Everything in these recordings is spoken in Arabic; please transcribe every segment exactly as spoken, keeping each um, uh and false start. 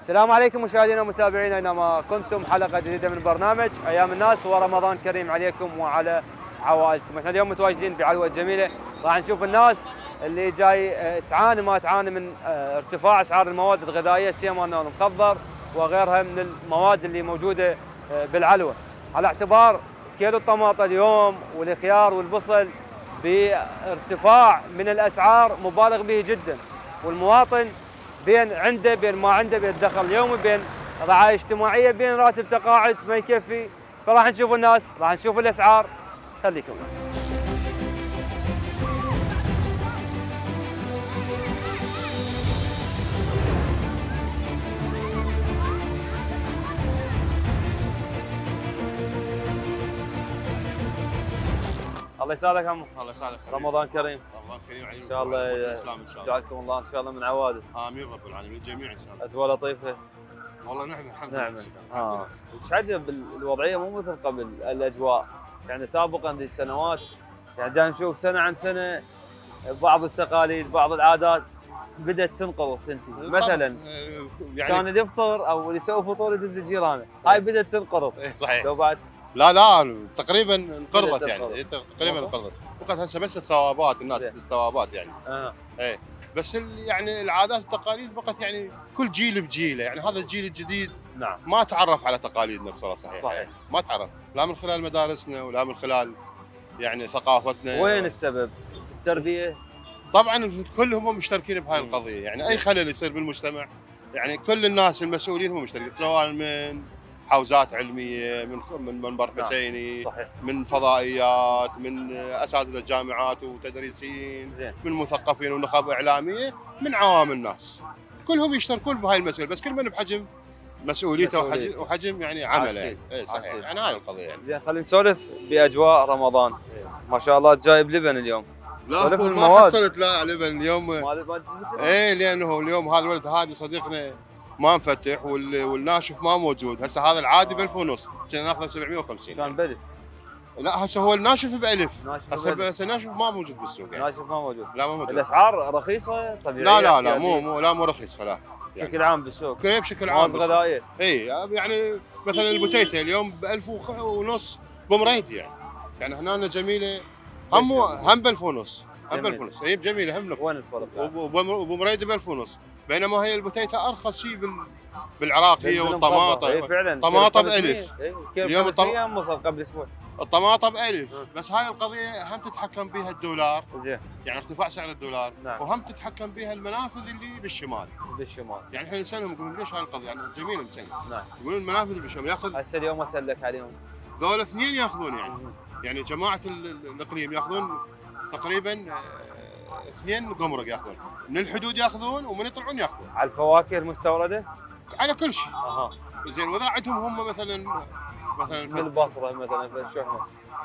السلام عليكم مشاهدينا ومتابعينا، اينما كنتم، حلقه جديده من برنامج ايام الناس، ورمضان كريم عليكم وعلى عوائلكم. احنا اليوم متواجدين بعلوه جميله، راح نشوف الناس اللي جاي تعاني ما تعاني من ارتفاع اسعار المواد الغذائيه، سيما المخضر وغيرها من المواد اللي موجوده بالعلوه، على اعتبار كيلو الطماطم اليوم والخيار والبصل بارتفاع من الاسعار مبالغ به جدا، والمواطن بين عنده بين ما عنده، بين الدخل اليومي، بين رعاية اجتماعية، بين راتب تقاعد ما يكفي. فراح نشوف الناس، راح نشوف الاسعار، خليكم. الله يسعدك عمو. الله يسعدك. رمضان كريم. رمضان كريم عليكم. ان شاء الله الاسلام ان شاء الله. يجعلكم الله ان شاء الله من عواده. امين رب العالمين، الجميع ان شاء الله. اجواء لطيفه. والله نعم الحمد لله. نعم. اه وش عجب الوضعيه مو مثل قبل الاجواء، يعني سابقا ذي السنوات يعني جاي نشوف سنه عن سنه بعض التقاليد بعض العادات بدات تنقرض تنتهي، مثلا يعني كان اللي يفطر او اللي يسوي فطور يدز جيرانه، هاي بدات تنقرض. ايه صحيح. لو بعد لا لا تقريبا انقرضت، يعني تقريبا انقرضت، بقت هسه بس الثوابات، الناس تدز ثوابات يعني. اه ايه بس يعني العادات والتقاليد بقت يعني كل جيل بجيله، يعني هذا الجيل الجديد نعم ما تعرف على تقاليدنا بصراحه. صحيح صحيح يعني ما تعرف، لا من خلال مدارسنا ولا من خلال يعني ثقافتنا. وين السبب؟ التربيه؟ طبعا كلهم مشتركين بهاي القضيه، يعني اي خلل يصير بالمجتمع يعني كل الناس المسؤولين هم مشتركين، سواء من حوزات علميه، من من منبر حسيني، صحيح. من فضائيات، من اساتذه جامعات وتدريسيين، زين. من مثقفين ونخب اعلاميه، من عوام الناس، كلهم يشتركون بهاي المسؤوليه، بس كل من بحجم مسؤوليته وحجم, وحجم يعني عمله يعني. اي صحيح، يعني هاي القضيه يعني. زين خلينا نسولف باجواء رمضان. ما شاء الله جايب لبن اليوم. لا ما حصلت لا لبن اليوم. ما ايه لانه اليوم هذا الولد هادي صديقنا ما مفتح، والناشف ما موجود، هسه هذا العادي ب ألف ونص، كنا ناخذه ب سبعمية وخمسين. كان ب ألف. لا هسه هو الناشف ب ألف، هسه هسه الناشف ما موجود بالسوق يعني. ناشف ما موجود. لا ما موجود. الاسعار رخيصه طبيعيه؟ لا لا لا مو مو لا مو رخيصه لا. بشكل يعني عام بالسوق. كيف بشكل عام؟ مواد غذائيه. اي يعني مثلا البوتيتا اليوم ب ألف ونص بمريدي يعني. يعني هنا جميله هم هم ب ألف ونص. هم ب ألف ونص، هي بجميله هم. وين الفرق؟ وبمريدي ب ألف ونص، بينما هي البوتيتا ارخص شيء بال بالعراق هي والطماطم. اي فعلا. طماطم ب ألف. اليوم الطماطم وصل قبل اسبوع. الطماطم ب ألف، بس هاي القضيه هم تتحكم بها الدولار. زين. يعني ارتفاع سعر الدولار. نعم. وهم تتحكم بها المنافذ اللي بالشمال. بالشمال. يعني احنا نسالهم نقول ليش هاي القضيه، يعني جميله نسال. نعم. يقولون المنافذ بالشمال ياخذ. هسه اليوم اسالك عليهم. ذول اثنين ياخذون يعني. يعني جماعه الاقليم ياخذون تقريبا اثنين قمرق ياخذون، من الحدود ياخذون ومن يطلعون ياخذون. على الفواكه المستورده؟ على كل شيء. اها. زين واذا عندهم هم مثلا مثلا في البصره مثلا في الشحنه.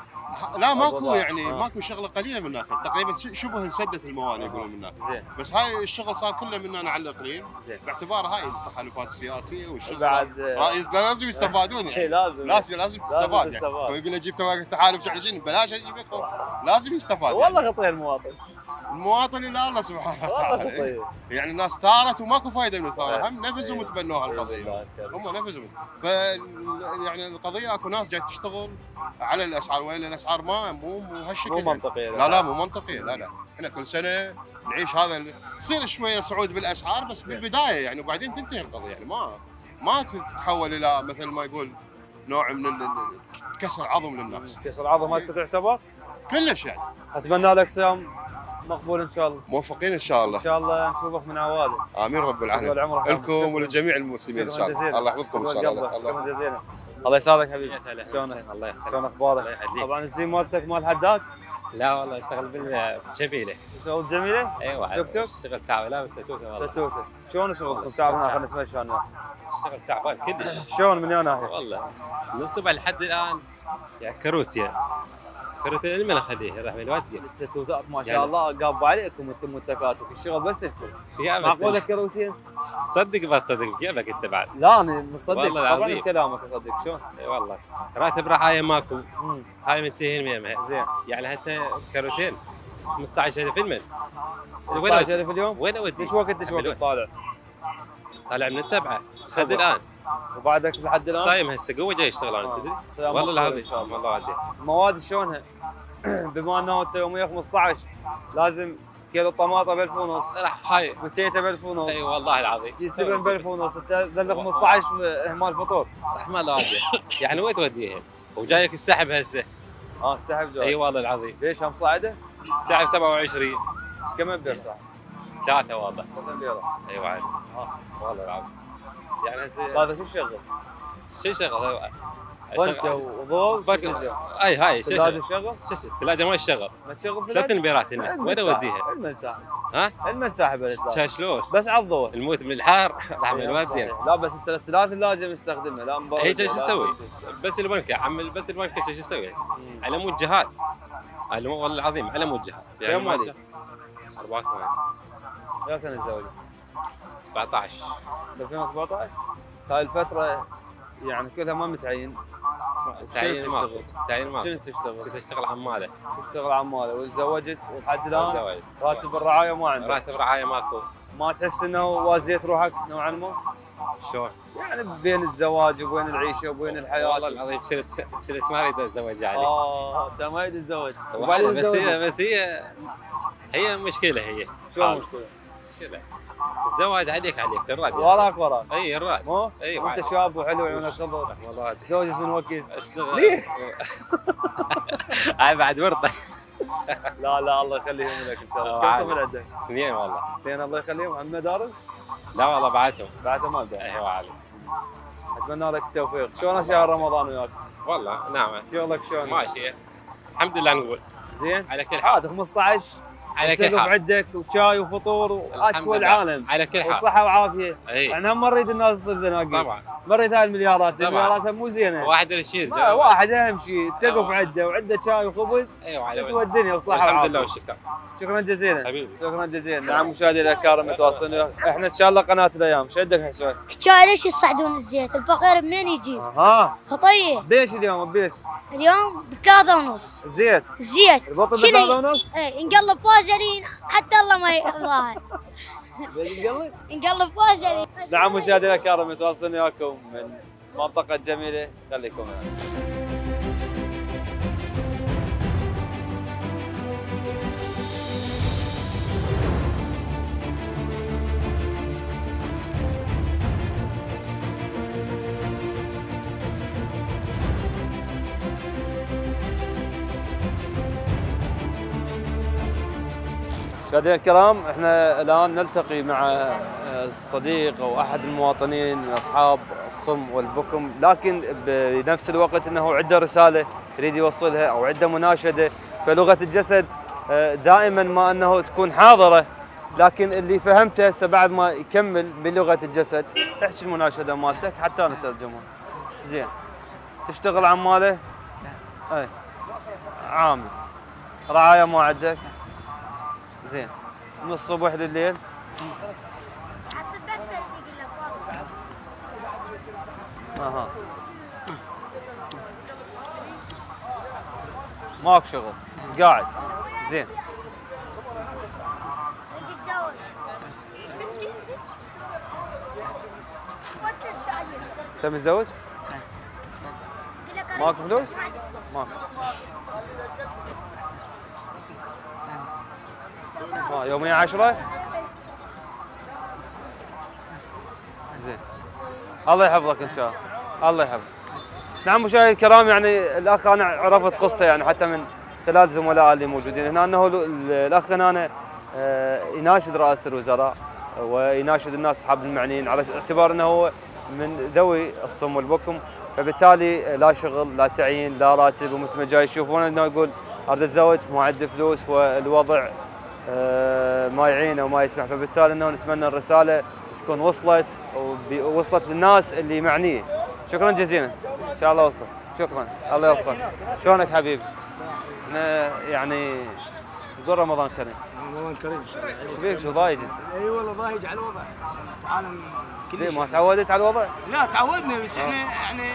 لا ماكو يعني آه. ماكو شغله قليله من هناك، تقريبا شبه انسدت الموانئ يقولون من هناك. زين. بس هاي الشغل صار كله من هنا على الاقليم. زين. باعتبار هاي التحالفات السياسيه والشغل بعد رئيس لازم يستفادون يعني. لازم لازم لازم تستفاد يعني. ويقول اجيب توقع تحالف شحن بلاش اجيب لكم، لازم يستفاد. والله يعني. خطير المواطن. المواطن الا الله سبحانه وتعالى. والله خطير. يعني الناس ثارت وماكو فايده من الثوره، هم نفذوا وتبنوها القضيه. هم نفذوا. ف يعني القضيه اكو ناس جاي تشتغل على الاسعار، والا الاسعار ما مو مو هالشكل. مو منطقيه. لا لا مو منطقيه، لا لا. احنا كل سنه نعيش هذا، يصير شويه صعود بالاسعار بس بالبدايه يعني، وبعدين تنتهي القضيه يعني، ما ما تتحول الى مثل ما يقول نوع من كسر عظم للناس. كسر عظم هسه تعتبر؟ كلش يعني. اتمنى لك صيام مقبول ان شاء الله. موفقين ان شاء الله. ان شاء الله نشوفك من عواده. امين رب العالمين. لكم ولجميع المسلمين ان شاء الله. الله يحفظكم ان شاء الله. شكرا جزيلا. الله يسعدك حبيبي. شلونك؟ الله يسعدك. شلون اخبارك؟ طبعا الزين مالتك مال حداد؟ لا والله اشتغل بالجميله. شغل جميله؟ ايوه. توك توك؟ اشتغل تعبان. لا بس ستوته والله. ستوته. شلون شغلكم؟ تعبان خلينا نتمشى هنا. اشتغل تعبان كلش. شلون من وين ناحيه؟ والله من الصبح لحد الان يعني كروتيا. كروتيا لمن اخليه راح يودي. الستوتات ما شاء الله قاب عليكم انتم والتكاتك، الشغل بس لكم. فيها بس. معقوله كروتين؟ صدق بس صدق كيفك انت بعد؟ لا انا مصدق والله طبعا كلامك اصدق. شلون؟ اي والله راتب رعايه ماكو. هاي منتهين ميمها. زين. يعني هسه كروتين خمسطعش ألف المن. خمسطعش ألف اليوم؟ وين اودي؟ ايش وقت ايش وقت طالع؟ طالع من السبعه لحد سبعة. الان. وبعدك لحد الان صايم هسه قوه جاي يشتغل انا آه. تدري؟ سلام والله عليكم. العظيم إن شاء الله. والله ودي. المواد شلونها؟ بما انه انت يوميا خمسة عشر لازم كيلو طماطه ب ألف ونص، راح هاي بوتيتا ب ألف ونص، اي والله العظيم كيس لبن ب ألف ونص، انت ذل خمسة عشر اهمال فطور. رحمه الله والديه. يعني وين توديهم؟ وجايك السحب هسه. اه السحب جاي. اي والله العظيم. ليش هم صاعده؟ السحب سبعة وعشرين. كم بير صاع؟ ثلاثه والله. كم بير؟ ايوه عادي. اه والله العظيم. يعني هسه هذا شو الشغل؟ شو شغل؟ بنكه وضوء بنكه اي هاي شو ثلاجه شغل؟ شغل؟ شو شو الثلاجه ما تشتغل. ما تشغل ثلاث انبيرات هنا وين اوديها؟ المن ساحب ها؟ المن ساحب الثلاجه شلون؟ بس على الضوء. الموت من الحار راح من الوادي. صحيح. لا بس انت الثلاث لازم نستخدمها لا مبرد. هي شو ولا تسوي؟ شيء. بس البنكه عمل بس البنكه شو تسوي؟ مم. على مود جهاد. على مود والله العظيم على مود جهاد. كم ما ولد؟ جه- أربعة وثمانين. يا سنه تزوج؟ سبعة عشر. ب ألفين وسبعطعش هاي الفتره يعني كلها ما متعين. تعيين شنو ماكو. تشتغل؟ تعيين ماكو. شنو تشتغل؟ كنت اشتغل عماله. تشتغل عماله وتزوجت ولحد الان زواج. راتب الرعايه ما عندك. راتب رعايه ماكو. ما تحس انه وازيت روحك نوعا ما؟ شلون؟ يعني بين الزواج وبين العيشه وبين الحياه. والله العظيم كنت كنت ما اريد اتزوج عليه. اه انت ما يريد الزواج وبعدين بس تزوج. هي بس هي هي مشكله هي. شو حال. المشكله؟ مشكله. الزواج عليك عليك الراد. وراك وراك اي الراد. مو؟ اي وانت شاب وحلو وعيونك خضر والله تزوجت من وكيل. الصغر. ليه؟ هاي بعد ورطه. لا لا الله يخليهم لك ان شاء الله. آه، كم عادي. طفل عندك؟ اثنين والله. اثنين الله يخليهم هم مدارس؟ لا والله بعدهم. بعد ما ابدا. ايوه عادي. اتمنى لك التوفيق. شلون شهر رمضان وياك؟ والله نعم. شغلك شلون؟ ماشي. الحمد لله نقول. زين؟ على كل حال. عاد خمسة عشر على كل سقف حال. عندك وشاي وفطور الحمد واسوى لله. العالم على كل حال. وصحه وعافيه. اي يعني هم ما نريد الناس تصير زناقين. طبعا. ما نريد هاي المليارات، طبعاً. المليارات مو زينه. واحد يشيل. ما واحد اهم شيء السقف طبعاً. عنده وعنده شاي وخبز ايوه على يسوى الدنيا وصحه الحمد وعافيه. لله والشكر. شكرا جزيلا. حبيبي. شكرا جزيلا. نعم مشاهدينا الكرام متواصلين وياك. احنا ان شاء الله قناه الايام، ايش عندك حسين؟ حكاية ليش يصعدون الزيت؟ الفقير منين يجيب؟ ها خطية بيش اليوم بيش؟ اليوم بثلاثة ونص زيت زيت البطل شنو؟ بثلاثة ونص؟ ايه نقلب فازلين حتى الله ما يرضاها ليش تقلب؟ نقلب فازلين. نعم مشاهدينا الكرام متواصلين وياكم من منطقة جميلة، خليكم معنا. مشاهدينا الكرام احنا الان نلتقي مع الصديق او احد المواطنين من اصحاب الصم والبكم، لكن بنفس الوقت انه عنده رساله يريد يوصلها او عنده مناشده، فلغه الجسد دائما ما انه تكون حاضره، لكن اللي فهمته هسه بعد ما يكمل بلغه الجسد احكي المناشده مالتك حتى نترجمها. زين تشتغل عماله؟ اي عامل. رعايه ما عندك؟ زين من الصبح لليل؟ حسب بس يقول لك اها ماك شغل قاعد. زين اريد اتزوج. وانت ايش عليك؟ انت متزوج؟ يقول لك ماك فلوس؟ ماك آه، يوميا عشرة؟ زين الله يحفظك ان شاء الله. الله يحفظك. نعم مشاهدينا الكرام، يعني الاخ انا عرفت قصته يعني حتى من خلال زملاء اللي موجودين هنا، انه الاخ هنا آه، يناشد رئاسه الوزراء ويناشد الناس اصحاب المعنيين على اعتبار انه هو من ذوي الصم والبكم، فبالتالي لا شغل لا تعيين لا راتب، ومثل ما جاي يشوفون انه يقول اريد اتزوج ما عندي فلوس والوضع آه، ما يعينه وما يسمح، فبالتالي انه نتمنى الرساله تكون وصلت ووصلت للناس اللي معنيه. شكرا جزيلا ان شاء الله وصلت. شكرا الله يوفقك. شلونك حبيبي؟ احنا يعني نقول رمضان كريم. رمضان كريم ان شاء الله. ايش بيك شو ضايج انت؟ اي والله ضايج على الوضع. العالم كل ليه شيء. ما تعودت على الوضع؟ لا تعودنا بس احنا يعني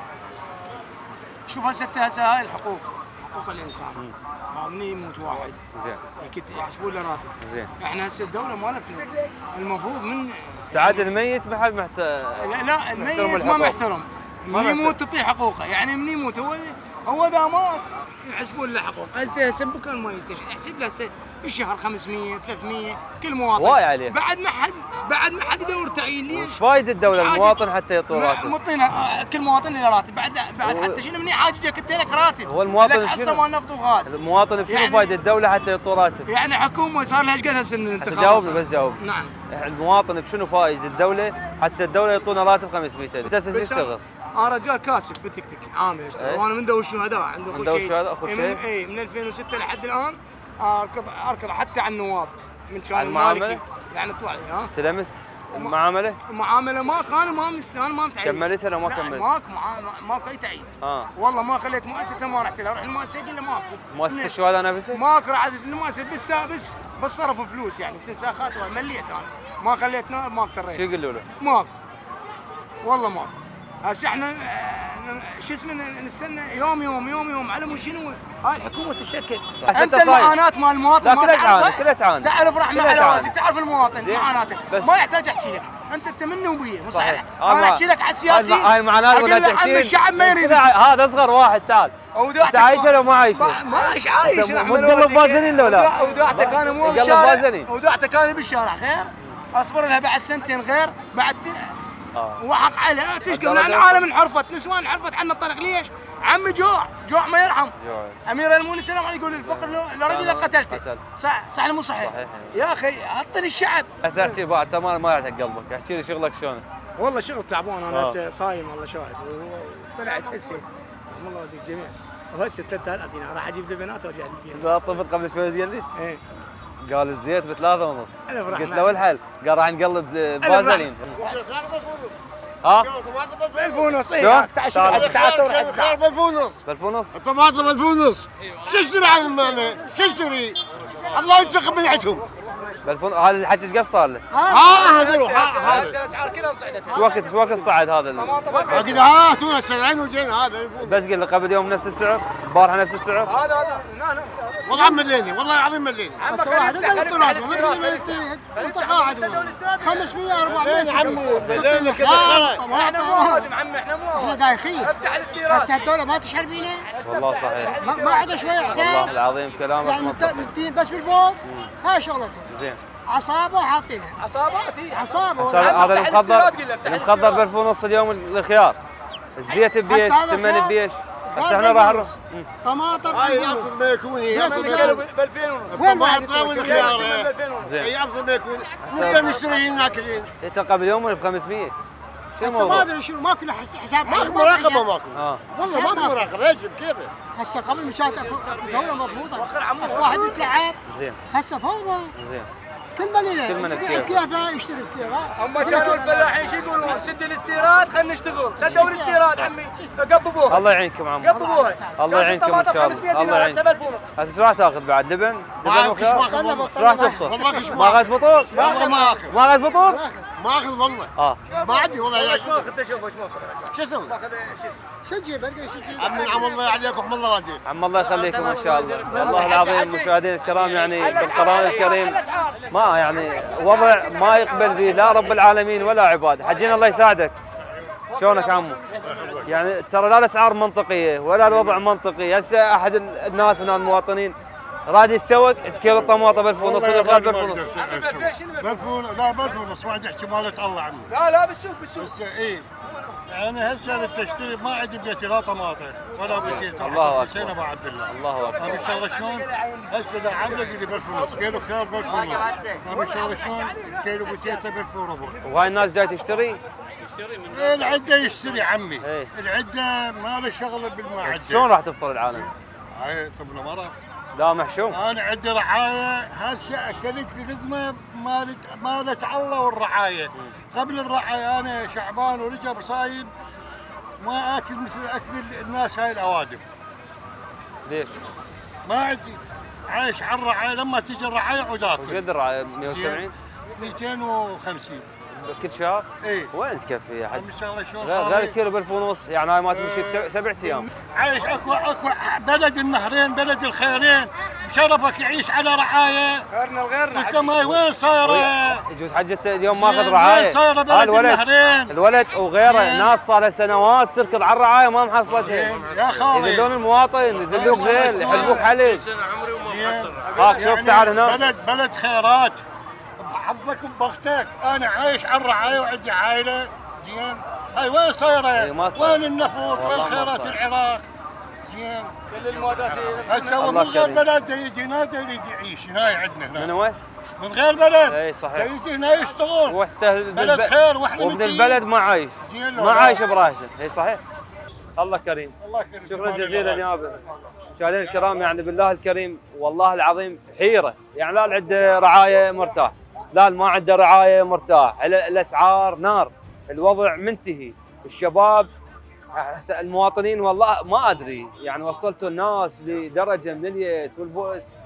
شوف هسه هسه هاي الحقوق حقوق الانسان. ما مني يموت واحد زين اكيد يحسبون له راتب. زين احنا هسه الدوله مالتنا المفروض من تعاد الميت ما حد محت... لا, لا الميت ما محترم، من يموت تعطيه حقوقه، يعني من يموت هو هو اذا مات يحسبون له حقوق، انت هسه بكل ما يستشهد يحسب له بالشهر خمسمية ثلاثمية كل مواطن. واي عليه. بعد ما حد بعد ما حد يدور تعيين ليش؟ وش فايده الدوله المواطن حتى يعطوا راتب؟ مطينا كل مواطن له راتب، بعد بعد حتى شنو من حاجتك انت لك راتب. هو المواطن لك حصه مال نفط وغاز. المواطن بشنو يعني فايده الدوله حتى يعطوا راتب؟ يعني حكومه صار لها ايش قد هسه الانتخابات؟ جاوبني بس جاوب. نعم. المواطن بشنو فايده الدوله حتى الدوله يعطونا راتب خمسمية ألف؟ انت تشتغل؟ انا رجال كاسب بالتيك توك عامل اشتغل، ايه؟ وانا من ذوي الشهداء عندي اخو شيء اخو شيء اي من ألفين وستة لحد الان اركض اركض حتى على النواب من كان المالكي يعني اطلع لي ها استلمت المعامله؟ المعامله ما كان ما مست انا ما متعين. كملتها لو ما كملت؟ ماكو ماكو اي تعيين. اه والله ما خليت مؤسسه ما رحت لها، اروح المؤسسه اقول له ماكو. مؤسسه الشهداء نفسها؟ ماكو رحت المؤسسه بس بس بس صرفوا فلوس يعني استنساخات مليت انا ما خليت نائب ما افتريت. شو يقولوا له؟ ماكو والله ماكو. هسه احنا شو اسمه نستنى يوم يوم يوم يوم على مو شنو هاي الحكومه تشكل. انت المعاناه مال المواطن ما تعرفها. كلها تعاني تعرف رحمه على والدك، تعرف المواطن معاناته ما يحتاج احكي لك، انت انت منه وبيه مو صحيح. انا احكي لك على السياسيين هاي المعاناه ولا تحكي الشعب ما يريد. هذا اصغر واحد تعال انت عايشه لو ما عايشه؟ ما ايش عايش متقلب بازلين لو لا؟ وداعته كان مو بالشارع وداعته كان بالشارع خير اصبر لها بعد سنتين غير بعد آه. وحق عليها تشكر لان العالم انحرفت، نسوان انحرفت عنا الطريق ليش؟ عمي جوع، جوع ما يرحم. جوع. امير المؤمنين السلام عليه يقول الفقر لرجل لقتلته. صح صح مو صحيح؟ صحيح. يا اخي عطل الشعب. هسه احكي بعد تمام ما يعتق قلبك، احكي لي شغلك شلون؟ والله شغل تعبان انا هسه صايم والله شاهد وطلعت هسه والله يهديك الجميع وهسه ثلاثة آلاف دينار راح اجيب لي بنات وارجع لي البيت. طفت قبل شوي ايش قال لي؟ ايه قال الزيت بثلاثة ونص. قلت له والحل قال راح نقلب بازلين. ها؟ بألف ونص اي تعال تعال صور خير بألف ونص بألف ونص الطماطم بألف ونص شو اشتري عن المعنى؟ شو اشتري؟ الله ينتقم من عندهم بألف ونص هذا الحكي ايش قد صار له؟ ها هذا ها هذا الاسعار كلها صعدت شو وقت شو وقت صعد هذا؟ اكيد ها تونا سبعين وجينا هذا بس قل لي قبل يوم نفس السعر؟ البارحه نفس السعر؟ هذا هذا لا لا والله مليني والله العظيم مليني بس واحد انت قاعد خمسمية أربعمية عمي مليني كذا احنا مو هادم عمي احنا مو احنا دايخين افتح الاستيراد بس الدولة ما تشعر بينا والله صحيح ما عندها شوية احساس والله العظيم كلامك يعني مستين بس بالبوم هاي شغلته زين عصابه وحاطينها عصابات هي عصابه هذا المخضر المخضر ب ألف ونص اليوم الخيار الزيت بيش ثمن بيش هسه احنا راح نروح طماطم هاي افضل ما يكون هي ب ألفين ونص وين ما تساوي الخيار زين هي افضل ما يكون نقدر نشتري ناكلين انت قبل يوم ب خمسمية شو هسه ما ادري شو ماكو حساب ماكو مراقبه ماكو اه والله ماكو مراقبه ايش كيف هسه قبل مشات اكو دوله مضبوطه واحد يتلعب زين هسه فوضى زين كل مليله كل من كيفه يشتري بكيفه اما كانوا الفلاحين شو يقولون سد الاستيراد خلينا نشتغل سدوا الاستيراد عمي قببوها الله يعينكم عمو قببوها الله يعينكم ان شاء الله الله يعينكم هسه ايش راح تاخذ بعد لبن؟ لبن وخيار؟ ايش راح تفطر؟ ما اخذ فطور؟ والله ما اخذ ما اخذ فطور؟ ما اخذ والله اه ما عندي والله ايش ما اخذ شوف ايش ما اخذ شو اسوي؟ ماخذ شو شو تجيب شو تجيب؟ عمي عم الله عليكم الله والديك عم الله يخليكم ان شاء الله والله العظيم مشاهدينا الكرام يعني بالقران الكريم ما يعني وضع ما يقبل به لا رب العالمين ولا عباد حجينا الله يساعدك شلونك عمو؟ يعني ترى لا الاسعار منطقيه ولا الوضع منطقي هسه احد الناس هنا المواطنين راد يتسوق كيلو طماطم ب ألف ونص ولا ب ألف ونص ب لا ب ألف ونص ما عندي احتمالات الله عمي لا لا بالسوق بالسوق هسه اي يعني هسه التشتري ما عندي بيتي لا طماطم ولا بيتي الله اكبر حسين ابو عبد الله الله اكبر ما شغله شلون؟ هسه دا عملك اللي ب ألف ونص كيلو خيار ب ألف ونص ما شغله شلون؟ كيلو بوتيتا ب ألف وربع وهاي الناس جاي تشتري؟ العده يشتري عمي ايه؟ العده ما له شغل بالمعده شلون راح تفطر العالم؟ هاي طبنا مرة لا محشوم انا عندي رعايه هسه اكلت الخدمه مالت مالت الله والرعايه قبل الرعايه انا شعبان ورجب صايم ما اكل مثل اكل الناس هاي الاوادم ليش؟ ما عندي عايش على الرعايه لما تيجي الرعايه عود اكل وش قد الرعايه مئة وسبعين؟ مئتين وخمسين كل شهر؟ اي وين تكفي يا حج؟ ان شاء الله شلون غير غير كيلو ب ألف ونص يعني هاي ما تمشيك سبع ايام عايش اكو اكو بلد النهرين بلد الخيرين شرفك يعيش على رعايه غيرنا الغيرنا والسماء وين صايره؟ يجوز حجته اليوم ماخذ رعايه. وين صايره بلد النهرين؟ الولد وغيره ناس صار لها سنوات تركض على الرعايه ما محصله شيء. يا خالي يذلون المواطن، يذلوك ذيل، يحلبوك حليب. هاك شوف تعال هنا. بلد بلد خيرات. بحبك وبختك، انا عايش على الرعايه وعندي عائله زين. هاي وين صايره؟ وين النفوط؟ وين خيرات العراق؟ زين. كل الموادات هسه من غير بلد يجي هنا يريد يعيش هنا عندنا هنا. من وين؟ من غير بلد. اي صحيح. يجي هنا يشتغل. وحده بلد خير واحنا وابن البلد ما عايش. ما عايش براسه، اي صحيح. الله كريم. الله كريم. شكرا جزيلا يا مشاهدينا الكرام، يعني بالله الكريم والله العظيم حيره، يعني لا عنده رعايه مرتاح، لا ما عنده رعايه مرتاح، الاسعار نار، الوضع منتهي، الشباب المواطنين والله ما ادري، يعني وصلتوا الناس لدرجه من اليأس والبؤس.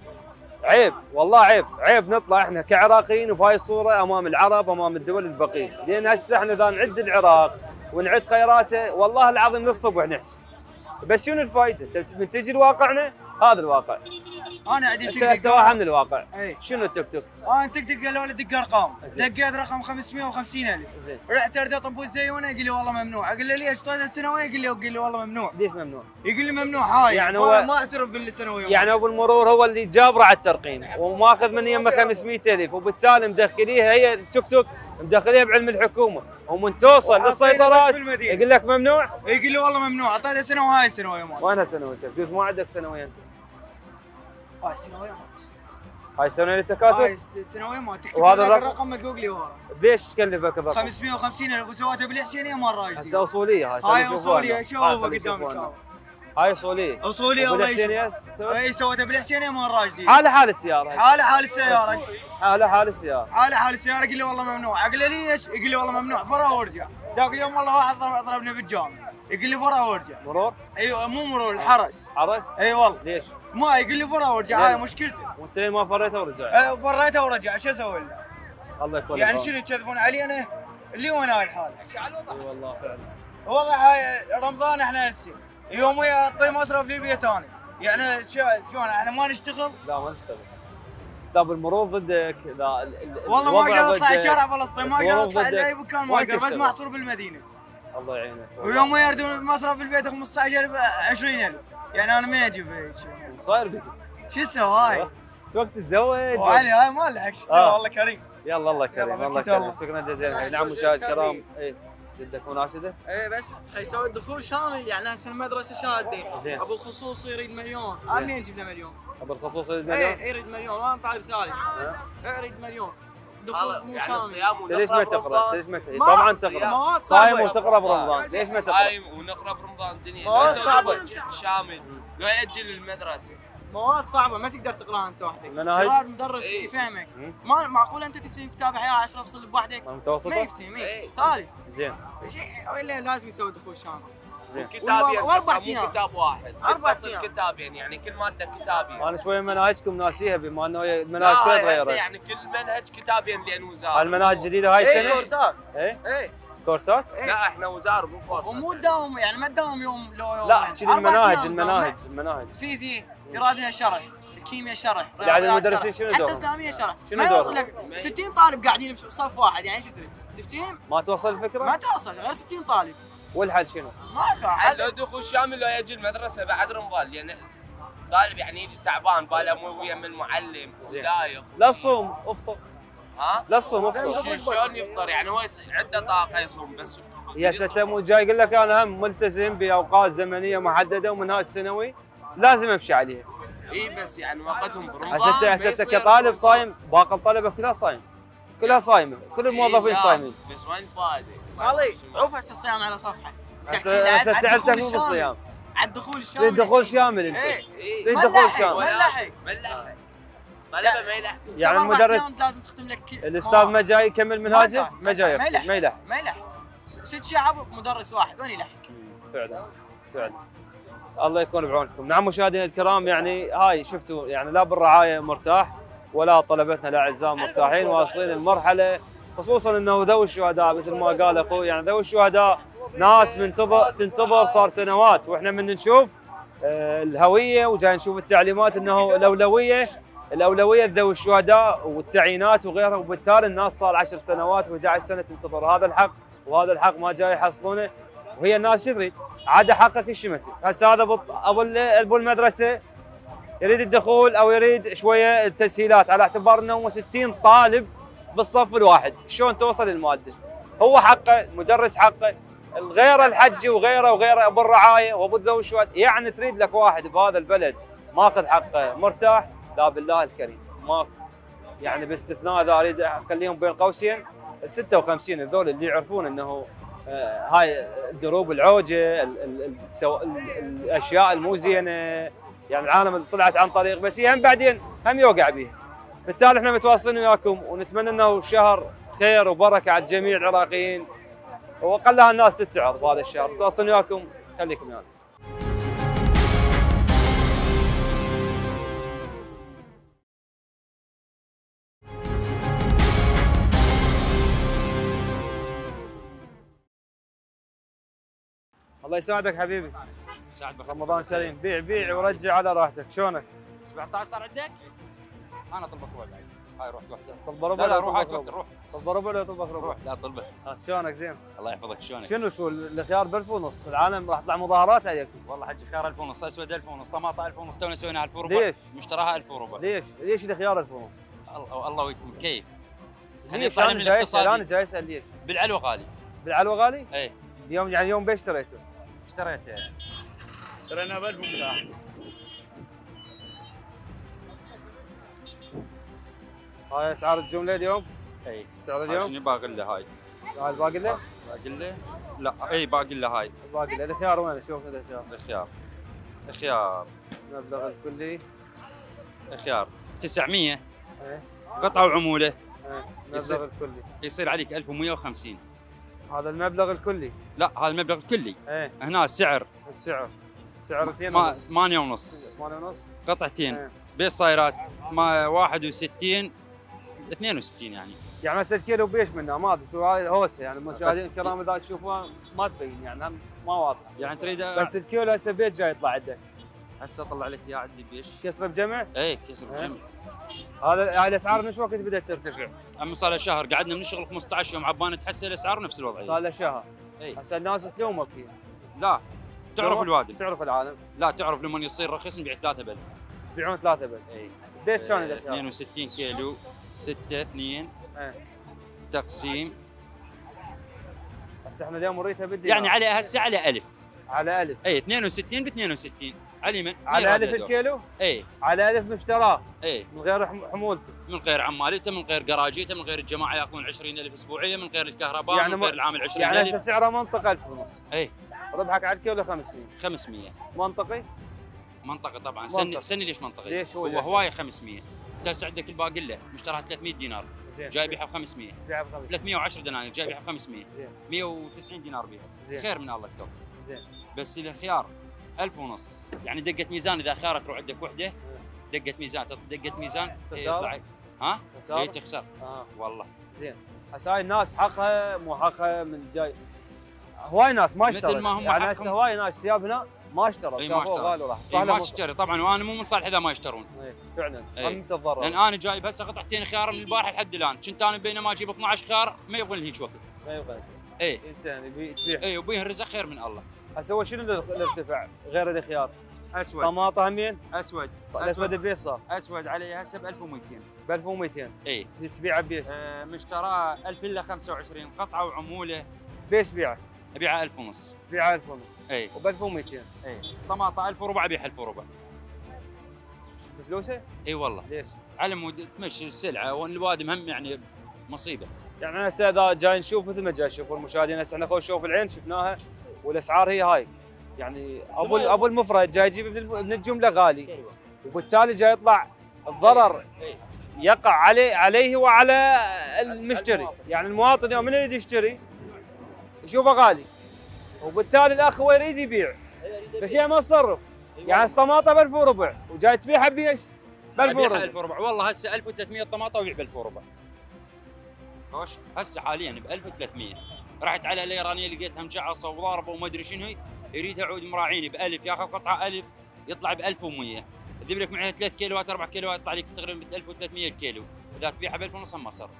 عيب والله عيب، عيب نطلع احنا كعراقيين بهاي الصوره امام العرب امام الدول البقيه، لان هسه احنا اذا نعد العراق ونعد خيراته والله العظيم نصب ونحكي. بس شنو الفائده؟ من تجي لواقعنا هذا الواقع. انا عندي تيك توك واحد من الواقع. اي شنو التيك توك؟ انا تك تك قالوا لي دق ارقام، دقيت رقم خمسمئة وخمسين ألف. زين. رحت اريد اطب الزيونه يقول لي والله ممنوع، اقول له ليش طيب السنويه؟ يقول لي يقول لي والله ممنوع. ليش ممنوع؟ يقول لي ممنوع هاي، يعني هو هو ما اعترف بالسنويه. يعني ابو المرور هو اللي جابره على الترقيم وماخذ من يمه خمسمئة ألف، وبالتالي مدخليها هي التيك توك مدخليها بعلم الحكومه، ومن توصل للسيطرات يقول لك ممنوع. يقول لي والله ممنوع، اعطيته سنه وهاي السنويه مات. وينها سنويتك؟ جوز ما عندك سنويه انت. هاي السنويه مات. هاي السنويه التكاتك؟ هاي السنويه مات. تكتب وهذا لك الرقم الرقم ملقوق لي ورا. ليش كلفك الرقم؟ خمسمئة وخمسين ألف وسويتها بالحسينيه مال راشدي. هسه اصوليه هاي. هاي اصوليه شوفها قدامك. هاي اصوليه. اصوليه الله يسلمك. اي اي سويتها بالحسينيه مال راشدي. حاله حال السياره. حاله حال السياره. حاله حال السياره. حاله حال السياره. يقول لي والله ممنوع، اقول له ليش؟ يقول لي والله ممنوع، فرا وارجع. ذاك اليوم والله واحد ضربنا بالجامع، يقول لي فرا وارجع. مرور؟ ايوه مو مرور، الحرس. حرس؟ اي والله. ليش؟ ما يقول لي فرا وارجع، هاي مشكلته. وانت ليه ما فريته ورجع؟ اي فريته ورجع، شو اسوي له؟ الله يكون يعني شنو يكذبون علي انا؟ اللي وين هاي الحال؟ اي والله فعلا. والله هاي رمضان احنا هسه يوم ويا طي مصرف لي بيت انا، يعني شو شلون احنا ما نشتغل؟ لا ما نشتغل. طب المرور ضدك، لا والله ما اقدر اطلع شارع فلسطين، ما اقدر اطلع لاي مكان، ما اقدر، بس محصور بالمدينه. الله يعينك. ويوم ما يردون مصرف البيت خمسطعش ألف عشرين ألف، يعني انا ما اجيب هيك شيء. صاير بك؟ شو اسوي هاي؟ شو وقت تتزوج؟ وعلي هاي ما لحق، شو اسوي والله كريم. يلا الله كريم الله كريم، شكرا جزيلا. نعم مشاهد الكرام، اي عندك مناشده؟ ايه بس خي يسوي الدخول شامل، يعني هسه المدرسه شادين. زين. ابو الخصوصي يريد مليون، انا منين اجيب له مليون؟ ابو الخصوصي يريد مليون؟ ايه يريد مليون، وانا طالب ثالث. ايه يريد مليون. دخول مو شامل. ليش ما تقرا؟ ليش ما تقرا؟ طبعا تقرا. صايم وتقرا برمضان، ليش ما تقرا؟ صايم ونقرا برمضان الدنيا. مواد صعبه شامل، لو ياجل المدرسه. مواد صعبه ما تقدر تقراها انت وحدك. مناهج مدرس يفهمك. ما معقول انت تفتهم كتاب حياه عشرة فصل بوحدك؟ متوسطه؟ ما يفتهم. ايه ثالث. زين. شيء ولا لازم يسوي دخول شامل. زين. كتابين واربع مو ايام. كتاب واحد. اربع فصل ايام. كتابين، يعني كل ماده كتابين. انا شويه مناهجكم ناسيها بما انه المناهج كلها تغيرت. يعني كل منهج كتابين لان وزاره. المناهج الجديده هاي السنه؟ ايه كورسات. ايه؟ ايه كورسات؟ لا احنا وزاره مو كورسات. ومو تداوم، يعني ما تداوم يوم لو يوم. لا احكي لي المناهج المناهج المناهج. فيزياء يرادها شرح، الكيمياء شرح، يعني المدرسين شنو دورهم؟ حتى اسلاميه شرح. شنو ما يوصل دورهم؟ لك ستين طالب قاعدين بصف واحد، يعني ايش تريد؟ تفتهم؟ ما توصل الفكره؟ ما توصل غير ستين طالب. والحل شنو؟ ماكو حل. حل. لو دخول شامل لو يجي المدرسه بعد رمضان، لان طالب يعني يجي تعبان باله مو ويا من المعلم ودايخ. لا تصوم افطر. ها؟ لا تصوم افطر. شلون يفطر؟ يعني هو عنده طاقه يصوم بس. يا ستم جاي يقول لك انا هم ملتزم باوقات زمنيه محدده ومنهاج سنوي لازم امشي عليها. اي بس يعني وقتهم برمضان. هسه هسه كطالب صايم، باقي الطلبه كلها صايم. كلها صايمه، كل الموظفين إيه صايمين. بس وين الفائده؟ خالي عوف هسه الصيام على صفحه. هسه هسه تعبت مو بالصيام. على الدخول الشامل. تريد دخول شامل انت. ايه تريد دخول شامل. ما نلحق. ما نلحق. طلبه ما يلحق. يعني المدرس لازم تختم لك. الاستاذ ما جاي يكمل منهاجه؟ ما جاي ما يلحق. ما يلحق. ما يلحق. ست شعب مدرس واحد وين يلحق؟ فعلا فعلا. الله يكون بعونكم. نعم مشاهدينا الكرام، يعني هاي شفتوا يعني لا بالرعايه مرتاح ولا طلبتنا الاعزاء مرتاحين، واصلين المرحله خصوصا انه ذوي الشهداء مثل ما قال اخوي، يعني ذوي الشهداء ناس منتظر تنتظر صار سنوات، واحنا من نشوف آه، الهويه، وجاي نشوف التعليمات انه الاولويه الاولويه ذوي الشهداء والتعيينات وغيرها، وبالتالي الناس صار عشر سنوات وأحد عشر سنه تنتظر هذا الحق، وهذا الحق ما جاي يحصلونه، وهي الناس شو تريد؟ عاد حقك الشمتي، هسه هذا ابو ابو المدرسه يريد الدخول او يريد شويه التسهيلات على اعتبار انه هم ستين طالب بالصف الواحد، شلون توصل الماده؟ هو حقه، المدرس حقه، غيره الحجي وغيره وغيره ابو الرعايه وابو ذوي الشهداء، يعني تريد لك واحد بهذا البلد ماخذ حقه مرتاح؟ لا بالله الكريم ما، يعني باستثناء اذا اريد اخليهم بين قوسين ال ستة وخمسين هذول اللي يعرفون انه آه هاي دروب العوجه، ال ال ال ال الاشياء المو زينه، يعني العالم اللي طلعت عن طريق، بس هي هم بعدين هم يوقع بها. بالتالي احنا متواصلين وياكم ونتمنى انه شهر خير وبركه على جميع العراقيين، وقلها الناس تتعظ بهذا الشهر. متواصلين وياكم، خليكم ويانا. الله يساعدك حبيبي. ساعد بخير. رمضان كريم. بيع بيع ورجع على راحتك. شلونك؟ سبعة عشر صار عندك؟ انا طلبك ربع بعد. هاي روح روح. طلب ربع. لا لا روح هاي توكل روح. طلب ربع ولا طلبك ربع؟ روح لا طلبه. شلونك زين؟ الله يحفظك شلونك؟ شنو شو الخيار ب ألف ونص، العالم راح تطلع مظاهرات عليكم. والله حجي خيار ألف ونص، اسود ألف ونص، طماطه ألف ونص، تونا سويناها ألف وربع. ليش؟ مشتراها ألف وربع. ليش؟ ليش الخيار ألف ونص؟ الله الله ويكون كيف. ليش انا جاي اسال انا جاي اسال ليش؟ بالعلوه غالي. بالعلوه غالي؟ اي. اليوم يعني يوم بيش اشتريته؟ اشتريته. اشترينا ب ألف ومئتين. هاي اسعار الجمله اليوم؟ اي. سعر اليوم؟ شنو باقله هاي؟ هاي الباقله؟ باقله؟ لا اي باقله هاي. الباقله، الخيار وين؟ شوف الخيار. الخيار. الخيار. المبلغ الكلي؟ الخيار تسعمية. ايه. قطعه وعموله. ايه. المبلغ الكلي. يصير عليك ألف ومئة وخمسين. هذا المبلغ الكلي؟ لا هذا المبلغ الكلي. ايه. هنا السعر. السعر. السعر اثنين ونص. ثمانية ونص. ثمانية ونص. قطعتين. ايه. بيش صايرات ما واحد وستين اثنين وستين يعني. يعني هسه الكيلو بيش منه ما ادري شو هاي هوسه، يعني المشاهدين الكرام اذا تشوفوها ما تبين يعني هم ما واضح. يعني تريد بس الكيلو هسه بيت جاي يطلع عندك. هسه اطلع لك اياه عندي بيش. كسر بجمع؟ اي كسر بجمع. هذا هاي الاسعار من شو وقت بدات ترتفع؟ عمي صار له شهر قعدنا من الشغل خمسة عشر يوم عبانا تحسن الاسعار نفس الوضعيه. صار له شهر. اي. هسه الناس تلومك فيها. لا تعرف الوادم. تعرف العالم. لا تعرف لما يصير رخيص نبيع ثلاثة بل. يبيعون ثلاثة بل. اي. بيت شلون الخيار؟ اثنين وستين كيلو ستة اثنين. ايه. تقسيم. هسه احنا اليوم نريدها بدي يعني على هسه على ألف. على ألف. اي اثنين وستين ب اثنين وستين. علي من؟ على ألف الكيلو؟ اي. على ألف مشتراه. اي. من غير حمولته. من غير عمالته، من غير قراجيته، من غير الجماعه ياخذون عشرين ألف اسبوعيه، من غير الكهرباء، يعني من غير العامل عشرين يعني ألف. هسه سعره منطقه ألف ونص. اي. ربحك على الكيلو خمسمية. خمسمية. منطقي؟ منطقه طبعا. منطقي. سن سن ليش منطقي؟ ليش هو هو هوايه خمسمية. انت هسه عندك الباقله مشتراها ثلاثمية دينار. زين. جاي بيعها ب خمسمية. بيعها ب خمسمية. ثلاثمية وعشرة دنانير جاي بيعها ب خمسمية. زين. مئة وتسعين دينار بيها. زين. خير من الله الكون. زين. بس الخيار ألف ونص، يعني دقه ميزان اذا خيارك تروح عندك وحده دقه ميزان دقه ميزان خسارة؟ ها؟ خسارة؟ اي تخسر. اه والله. زين. هسه هاي الناس حقها مو حقها من جاي هواي ناس ما اشترت. مثل ما هم يعني حقهم. هسه هواي ناس ثياب هنا ما اشتروا. اي ما اشتروا. غالوا راح. اي ما تشتري طبعا، وانا مو من صالح اذا ما يشترون. اي فعلا. اي. هم تتضرر. لان انا جايب هسه قطعتين خيار من البارحه لحد الان، كنت انا بينما اجيب اثني عشر خيار ما يبغون هيك وقت. ما يبغى. اي. انت يعني تبيع. اي وبيه الرزق خير من الله. هسه هو شنو اللي ارتفع غير الخيار؟ اسود. طماطه همين؟ اسود. الاسود بيش صار؟ اسود علي هسه ب ألف ومئتين. ب ألف ومئتين. اي. تبيعه بيش؟ آه مشتراه ألف الا خمسة وعشرين قطعه وعموله. بيش بيعه؟ ابيعه ألف ونص. بيعه ألف ونص. اي. وب ألف ومئتين. اي. طماطه ألف وربع ابيعها ألف وربع. بفلوسه؟ اي والله. ليش؟ على مود تمشي السلعه والوادم هم يعني مصيبه. يعني هسه اذا جاي نشوف مثل ما جاي نشوفوا المشاهدين هسه احنا خلينا نشوف العين شفناها والاسعار هي هاي. يعني ابو ابو المفرد جاي يجيب من الجمله غالي، وبالتالي جاي يطلع الضرر يقع عليه عليه وعلى المشتري. يعني المواطن يوم من يريد يشتري يشوفه غالي، وبالتالي الاخ هو يريد يبيع بس هي ما تصرف. يعني الطماطه ب ألف وربع وجاي تبيعها بيش؟ ب ألف وربع. ألف وربع والله هسه ألف وثلاثمية طماطه وبيع ب ألف وربع. خوش هسه حاليا ب ألف وثلاثمية. رحت على الايرانيه لقيتها مجعصه وضاربه وما ادري شنو، يريد اعود مراعيني ب ألف ياخذ قطعه ألف يطلع ب ألف ومية. تجيب لك معي ثلاث كيلوات أربع كيلوات يطلع لك تقريبا ب ألف وثلاثمية الكيلو، اذا تبيعها ب ألف ونص هم صار.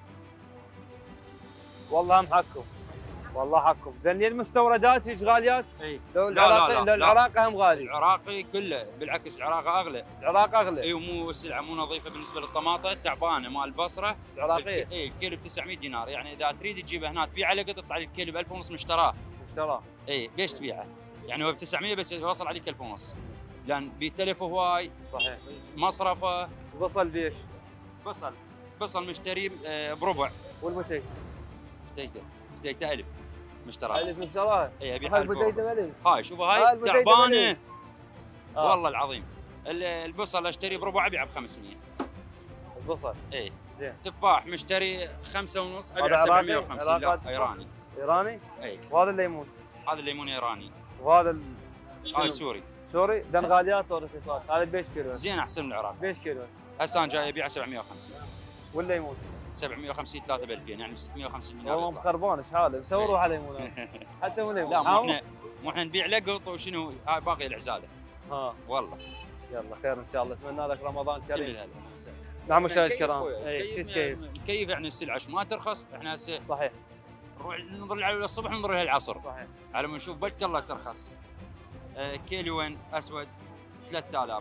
والله هم حقكم، والله حقكم. ذني المستوردات هيك غاليات؟ اي لو لا لا العراقي لا لو العراقي هم غالي. العراقي كله بالعكس العراق اغلى. العراق اغلى. اي ومو السلعه مو نظيفه بالنسبه للطماطه تعبانه مال البصره. العراقيه؟ اي الكيلو ب تسعمية دينار، يعني اذا تريد تجيبه هنا تبيعه على قط تطلع لك الكيلو ب ألف ونص مشتراه. مشتراه. اي ليش تبيعه؟ يعني هو ب تسعمية بس يوصل عليك ألف ونص. لان بيتلف هواي. صحيح. مصرفه. البصل بيش؟ بصل بصل مشتري بربع. والبتيته؟ بتيته بتيته ألف مشتراه. ألف مشتراه؟ اي ابيعها ألف. البتيته بألف؟ هاي شوف هاي تعبانه. آه. والله العظيم البصل اشتري بربع ابيعه ب خمسمية. البصل؟ اي زين. تفاح مشتري خمسة ونص ابيعه سبعمية وخمسين. لا ايراني. ايراني؟ اي. وهذا الليمون؟ هذا الليمون ايراني. وهذا ال... هاي سوري. سوري؟ دن غاليات ولا رخيصات؟ هذا بيش كيلو؟ زين احسن من العراق. بيش كيلو؟ هسه انا جاي ابيعه سبعمية وخمسين. والليمون؟ سبعمية وخمسين ثلاثة بألفين يعني ب ستمية وخمسين دينار. والله مخربان ايش حاله؟ مسوي روح على ليمون حتى مو ليمون. لا مو احنا مو احنا نبيع لقط وشنو هاي باقي العزاله. ها والله. يلا خير ان شاء الله، اتمنى لك رمضان كريم. كل نعم مشاهدينا الكرام. اي شو تكيف؟ نكيف يعني السلعه ما ترخص، احنا هسه صحيح نروح ننظر لها الصبح ننظر لها العصر. صحيح. على ما نشوف بلك الله ترخص. آه كيلوين اسود ثلاثة آلاف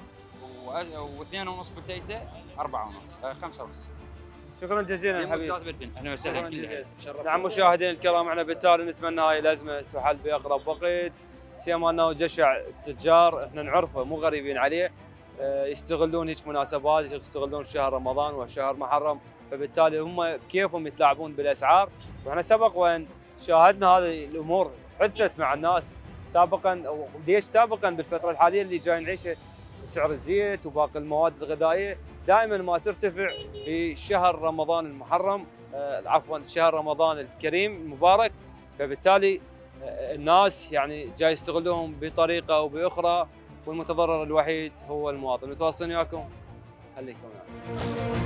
واثنين ونص بتيته أربعة ونص آه خمسة ونص. شكرا جزيلا حبيبي. اهلا وسهلا كلها. نعم مشاهدينا الكرام، احنا بالتالي نتمنى هاي الازمه تحل باقرب وقت، سيما انه جشع التجار احنا نعرفه مو غريبين عليه، يستغلون هيك مناسبات، يستغلون شهر رمضان وشهر محرم، فبالتالي هم كيفهم يتلاعبون بالاسعار، واحنا سبق وان شاهدنا هذه الامور حدثت مع الناس سابقا. ليش سابقا؟ بالفتره الحاليه اللي جاي نعيشها سعر الزيت وباقي المواد الغذائيه دائما ما ترتفع في شهر رمضان المحرم، آه عفوا شهر رمضان الكريم المبارك، فبالتالي آه الناس يعني جاي يستغلوهم بطريقه او باخرى، والمتضرر الوحيد هو المواطن. متواصلين وياكم، خليكم معنا.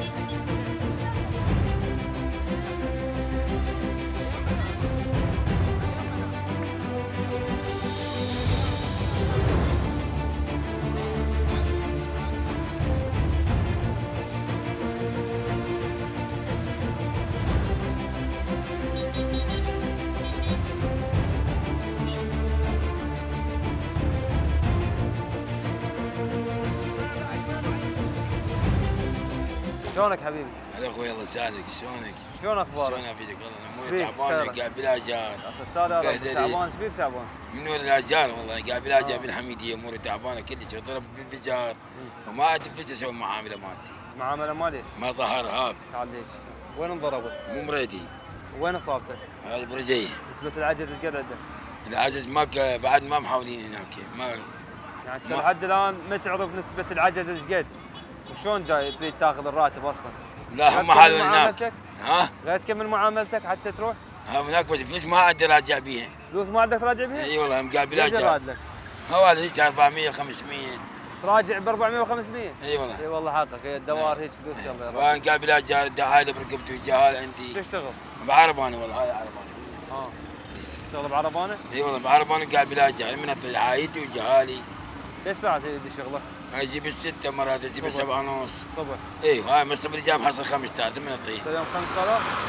شلونك حبيبي؟ هلا اخوي الله يسعدك، شلونك؟ شلون اخبارك؟ شلون افيدك والله؟ اموري تعبانه قاعد بلا جار. استاذ تعبان شبيك تعبان؟ من ولا الاجار والله قاعد بلا جار بالحميديه، اموري تعبانه كلش وضرب بالانفجار وما عاد فيش اسوي معامله مالتي. معامله ما ليش؟ ما ظهر هاب. تعال ليش؟ وين انضربت؟ مو مريتي. وين اصابتك؟ هذا برجيه. نسبة العجز ايش قد عنده؟ العجز ما بعد ما محاولين هناك ما يعني انت لحد الان ما تعرف نسبة العجز ايش قد؟ وشلون جاي تريد تاخذ الراتب اصلا؟ لا هم حالون هناك. ها؟ غير تكمل معاملتك حتى تروح؟ ها هناك بس فلوس ما عندي راجع بيها. فلوس ما عندك راجع بيها؟ اي والله هم قاعد بلا جار. هو هيك أربعمية خمسمية. تراجع ب أربعمية وخمسمية؟ اي والله. اي والله حقك، هي الدوار هيك فلوس يلا يا وانا قاعد بلا جار دعاله برقبتي وجهال عندي. شو تشتغل؟ بعربانه والله هاي عربانه. اه تشتغل بعربانه؟ اي والله بعربانه قاعد بلا جار من اطلع عايتي وجهالي. ايش ساعة تجي شغلك؟ اجيب الستة مرات اجيب السبعة ونص. صبح. اي هاي من الصبح جاب حصل خمسة آلاف من الطيب. اليوم خمسة آلاف؟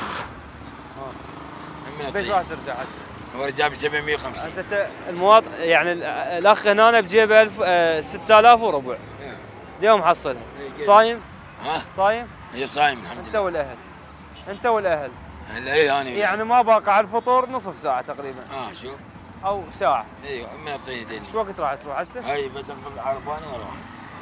اه من الطيب. بيش راح ترجع هسه؟ هو جاب سبعمية وخمسين. هسه المواطن يعني الاخ هنا بجيبه ألف آه ستة آلاف وربع. اليوم حصلها. صايم؟ ها؟ صايم؟ اي صايم الحمد لله. انت والاهل. انت والاهل. هلا اي هاني. يعني ما باقي على الفطور نصف ساعة تقريبا. اه شو؟ او ساعة. ايوه من الطين ديني. شو وقت راح تروح هسه؟ هاي بتنقل عرباني واروح.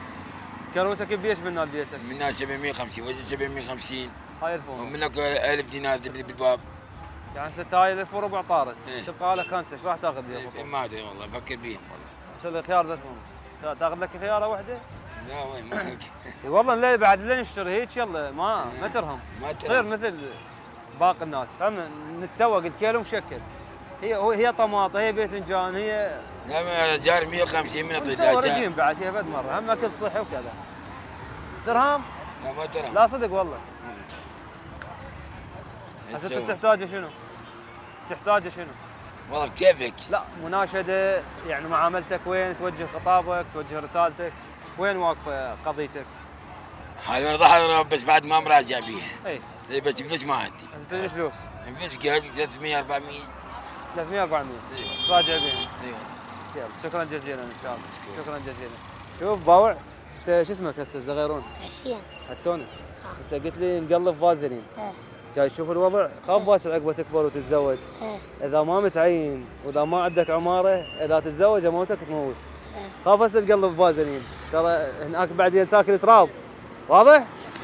كروتك بيش من نال بيتك؟ من سبعمية وخمسين وجه سبعمية وخمسين. هاي الفون. ومنك ألف دينار بالباب. يعني ست هاي ألف وربع طارت. إيه. تبقى لك خمسة، ايش راح تاخذ بيها؟ إيه ما ادري والله بفكر بيهم والله. شو الخيار ذا ونص. تاخذ لك خيارة واحدة؟ لا وين ما والله لا بعد لا نشتري هيك يلا ما ما ترهم. ما تصير مثل باقي الناس، هم نتسوق الكيلو مشكل. هي هي طماطة، هي باذنجان، هي لا جار مية وخمسين من الطين. لا رجيم بعد فيها بد مرة، هم اكل صحي وكذا. ترهم؟ لا ما ترهم. لا صدق والله. هسه انت تحتاجه شنو؟ تحتاجه شنو؟ والله بكيفك. لا مناشده يعني معاملتك وين توجه خطابك توجه رسالتك وين واقفه قضيتك؟ هذا ظهر بس بعد ما مراجع فيه. اي اي بس فلوس ما عندي. انت فلوس؟ فلوس ثلاثمية أربعمية. ثلاثمية أربعمية راجع بيهم. ايوه. يلا شكرا جزيلا ان شاء الله. شكرا جزيلا. شوف باوع انت شو اسمك هسه الصغيرون؟ حسين. حسوني. انت قلت لي نقلب فازلين. ايه. جاي تشوف الوضع خاف باكر عقبه تكبر وتتزوج. ايه. اذا ما متعين واذا ما عندك عماره اذا تتزوج اموتك تموت. ايه. خاف هسه تقلب فازلين ترى هناك بعدين تاكل تراب. واضح؟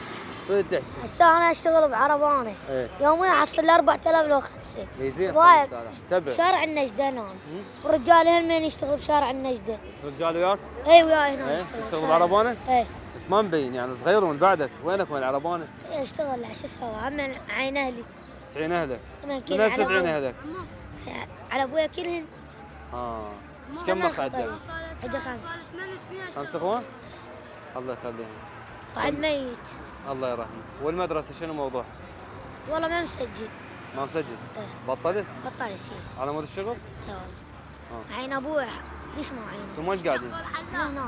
صدق تحكي. هسه انا اشتغل بعربانه. ايه. يوميا احصل أربعة آلاف لو خمسة. اي زين. وايد. سبع. شارع النجده انا. والرجال همين يشتغل بشارع النجده. رجال وياك؟ اي وياي هنا ايه يشتغل. تشتغل بعربانه؟ ايه. بس ما مبين يعني صغيرون بعدك وينك وين عربانه؟ ايه اشتغل شو اسوي؟ هم عين اهلي. تعين اهلك؟ من من هسه تعين اهلك؟ على ابويا كلهن. اه ايش كم اخ عندك؟ عندي خمسه. خمس اخوان؟ الله يخليهم. واحد ميت. الله يرحمه. والمدرسه شنو موضوع؟ والله ما مسجل. ما مسجل؟ ايه. بطلت؟ بطلت ايه. على مود الشغل؟ لا والله. اه. عين ابوي ليش ما عينه؟ انتم وين قاعدين؟ هنا.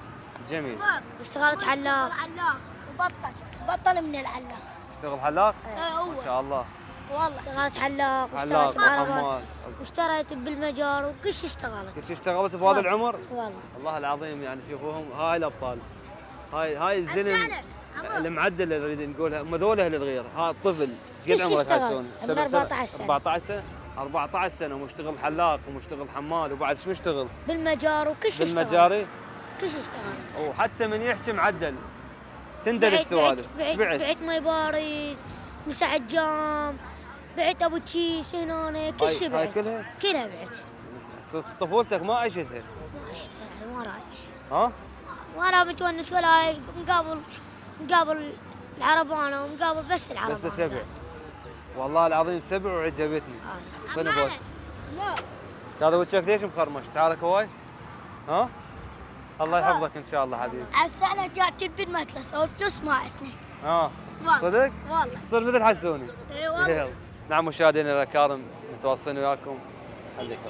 جميل. اشتغلت حلاق. حلاق بطل بطل من العلاق. اشتغل حلاق؟ ايه هو. ما شاء الله. والله اشتغلت حلاق واشتغلت بعربان واشتريت بالمجار وكل شيء اشتغلت. كل شيء اشتغلت بهذا العمر؟ والله. والله العظيم يعني شوفوهم هاي الابطال. هاي هاي الزلم المعدل اللي نريد نقولها هم ذولا اهل الغير، ها الطفل ايش قد عمرك حسون؟ عمره أربعطعش سنة. أربعطعش سنة؟ أربعطعش سنة ومشتغل حلاق ومشتغل حمال وبعد شو مشتغل؟ بالمجار وكل شيء اشتغلت. بالمجاري؟ كل شيء اشتغلت. وحتى من يحكي معدل تندل السوالف. بعت بعت, بعت مي بارد مساعة جام بعت ابو تشيس هنا كل شيء بعت. هاي كلها؟ كلها بعت. في طفولتك ما عشتها؟ ما عشتها ما رايح. ها؟ وانا متونس ولا هاي مقابل مقابل العربانه ومقابل بس العربانه. بس سبع. والله العظيم سبع وعجبتني. خلنا بوش. لا. هذا وجهك ليش مخرمش؟ تعالك هواي؟ ها؟ الله يحفظك ان شاء الله حبيبي. هسه انا جات البيت ما تلصق والفلوس ما عتني. اه صدق؟ والله تصير مثل حسوني. اي والله. نعم مشاهدينا الكرام متواصلين وياكم خليكم.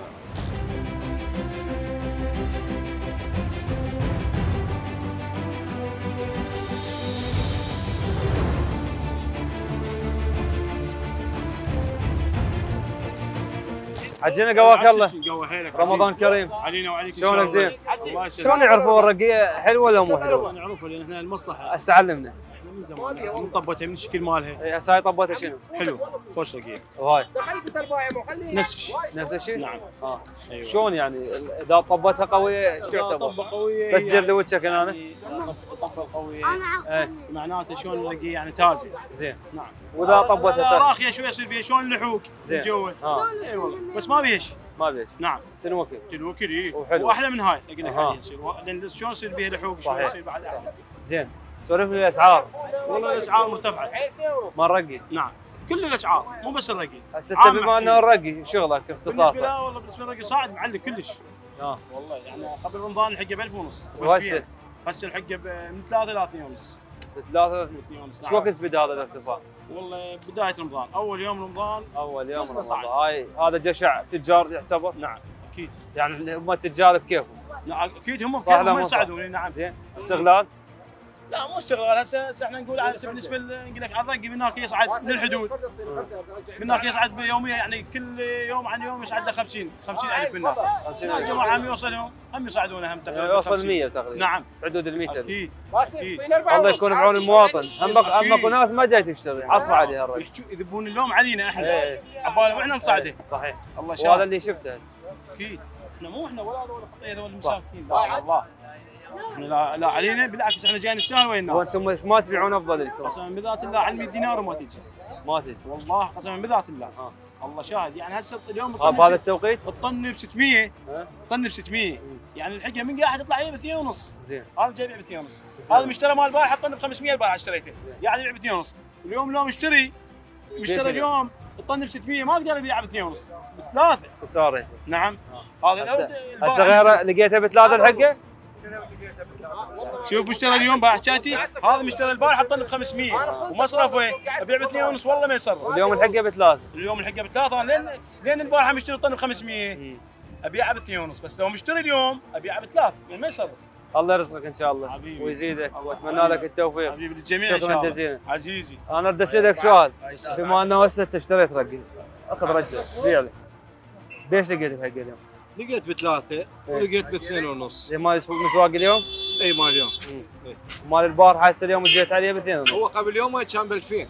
حجينا قواك الله. رمضان كريم. علينا وعليك. شلونك زين؟ شلون يعرفوا الرقيه حلوه ولا مو حلوه؟ نعرفها لان احنا المصلحه. هسه علمنا. احنا من زمان من طبتها من الشكل مالها. اي هسه هاي طبتها شنو؟ حلو فوش رقيه. وهاي نفس الشيء. نفس الشيء؟ نعم. اه أيوة. شلون يعني اذا طبتها قويه ايش تعتبر؟ طبه قويه بس دير لي وجهك هنا. الطبه القويه ايه معناته شلون الرقيه يعني تازه. زين. نعم. واذا طبتها راخيه شوي يصير فيها شلون اللحوك من جوا. اه اي والله بس ما بيهش. ما بيش. نعم. تنوكل. تنوكل اي. وحلو. واحلى من هاي اقول لك آه. يصير لان شلون يصير بيها لحوك شلون يصير بعد احلى. زين. سولف لي الاسعار. والله الاسعار مرتفعه. ما الرقي؟ نعم. كل الاسعار مو بس الرقي. هسه انت بما انه الرقي شغلك اختصاصك. بالنسبه لا والله بالنسبه للرقي صاعد معلق كلش. اه والله يعني قبل رمضان الحقه ب ألف ونص. وهسه؟ هسه الحقه من ثلاثة إلى اثنين ونص. ثلاثة شو وقت بدا هذا الارتفاع؟ والله بدايه رمضان، اول يوم رمضان. اول يوم رمضان، هاي هذا جشع تجار يعتبر؟ نعم اكيد. يعني هم التجار بكيفهم؟ لا اكيد هم بكيفهم يساعدوني. نعم. زين، استغلال؟ لا مو استغلال، هسه هسه احنا نقول على بالنسبه نقول لك على الرقي من هناك يصعد للحدود. من هناك يصعد يوميا يعني كل يوم عن يوم يصعد له خمسين خمسين ألف من هناك. خمسين ألف. الجماعه هم يوصلهم هم يساعدونا هم تقريبا. يوصل مية تقريبا. نعم. حدود ال مية ألف. اكيد. اكيد. الله يكون بعون المواطن، همك همك ناس ما جاي تشتري، حصل عليها الرقي. يذبون اللوم علينا احنا. عبالهم واحنا نساعده. صحيح. الله شاهد. وهذا اللي شفته هسه. اكيد. احنا مو احنا ولا هذول الخطيه هذول المساكين. لا الله. احنا لا, لا علينا بالعكس احنا جايين نشتغل ويا الناس. وانتم ايش ما تبيعون افضل لكم؟ قسما بذات الله على مية دينار وما تجي. ما تجي والله قسما بذات الله. ها. الله شاهد يعني هسه اليوم بهذا التوقيت؟ الطن ب ستمية. الطن ب ستمية يعني الحقه من قاعد تطلع هي ب اثنين ونص. زين. هذا جاي يبيع ب اثنين ونص. هذا مشترى مال البارح الطن ب خمسمية البارح اشتريته. قاعد يبيع ب اثنين ونص. اليوم لو مشتري مشترى اليوم الطن ب ستمية ما اقدر ابيعه ب اثنين ونص. بثلاثه. خساره يصير. نعم. هذا هسه غيره لقيته بثلاثه الحقه؟ شوف مشترى اليوم باع حكايتي، هذا مشترى البارحه حطني ب خمسمية ومصرفه ابيع ب اثنين ونص والله ما يصرف. اليوم الحقه بثلاثه. اليوم الحقه بثلاثه لين لين البارحه مشتري طن ب خمسمية ابيعها ب اثنين ونص، بس لو مشتري اليوم ابيعها بثلاث يعني ما يصرف. الله يرزقك ان شاء الله حبيبي ويزيدك واتمنى لك التوفيق حبيبي للجميع ان شاء الله. شكرا جزيلا عزيزي. انا بدي اسالك سؤال، بما انه هسه انت اشتريت رقي اخذ رجل بيع لي، ليش لقيت الحق اليوم؟ لقيت بثلاثه ولقيت باثنين ونص. مال مسواق اليوم؟ اي مال اليوم. مال البارحه هسه اليوم جيت عليه باثنين ونص. هو قبل يومين كان ب ألفين